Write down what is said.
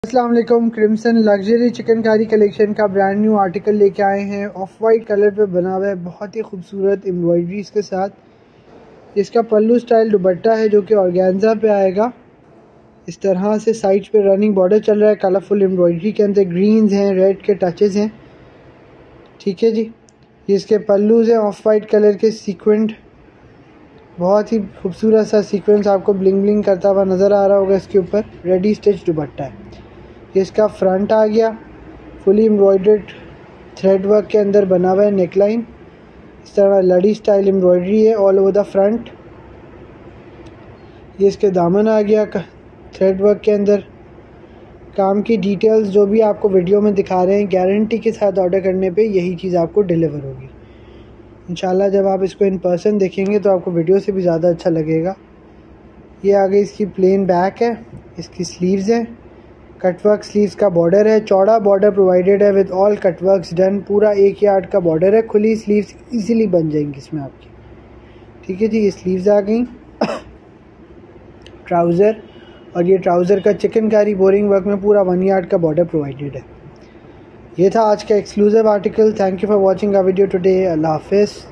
अस्सलाम वालेकुम। Crimson luxury chikankari collection का ब्रांड न्यू आर्टिकल लेके आए हैं। ऑफ वाइट कलर पे बना हुआ है, बहुत ही खूबसूरत एम्ब्रॉयडरीज के साथ। इसका पल्लू स्टाइल दुपट्टा है जो कि ऑर्गेन्जा पे आएगा। इस तरह से साइड पे रनिंग बॉर्डर चल रहा है। कलरफुल एम्ब्रॉयडरी के अंदर ग्रीन्स हैं, रेड के टचेज़ हैं। ठीक है जी, ये इसके पल्लूज हैं ऑफ वाइट कलर के सीक्वेंट। बहुत ही खूबसूरत सा सीक्वेंस आपको ब्लिंग ब्लिंग करता हुआ नज़र आ रहा होगा। इसके ऊपर रेडी स्टिच दुपट्टा है। ये इसका फ्रंट आ गया, फुली एम्ब्रॉयडर्ड थ्रेड वर्क के अंदर बना हुआ है। नेकलाइन इस तरह लड़ी स्टाइल एम्ब्रॉयडरी है ऑल ओवर द फ्रंट। ये इसके दामन आ गया थ्रेड वर्क के अंदर। काम की डिटेल्स जो भी आपको वीडियो में दिखा रहे हैं, गारंटी के साथ ऑर्डर करने पे यही चीज़ आपको डिलीवर होगी इंशाल्लाह। जब आप इसको इन पर्सन देखेंगे तो आपको वीडियो से भी ज़्यादा अच्छा लगेगा। ये आगे इसकी प्लेन बैक है, इसकी स्लीव्स हैं, कटवर्क स्लीव्स का बॉर्डर है। चौड़ा बॉर्डर प्रोवाइडेड है विद ऑल कटवर्क्स डन। पूरा 1 यार्ड का बॉर्डर है। खुली स्लीव्स इजीली बन जाएंगी इसमें आपकी। ठीक है जी, ये स्लीव्स आ गई। ट्राउज़र, और ये ट्राउज़र का चिकनकारी बोरिंग वर्क में पूरा 1 यार्ड का बॉर्डर प्रोवाइडेड है। ये था आज का exclusive article. Thank you for watching our video today. Allah हाफिज़।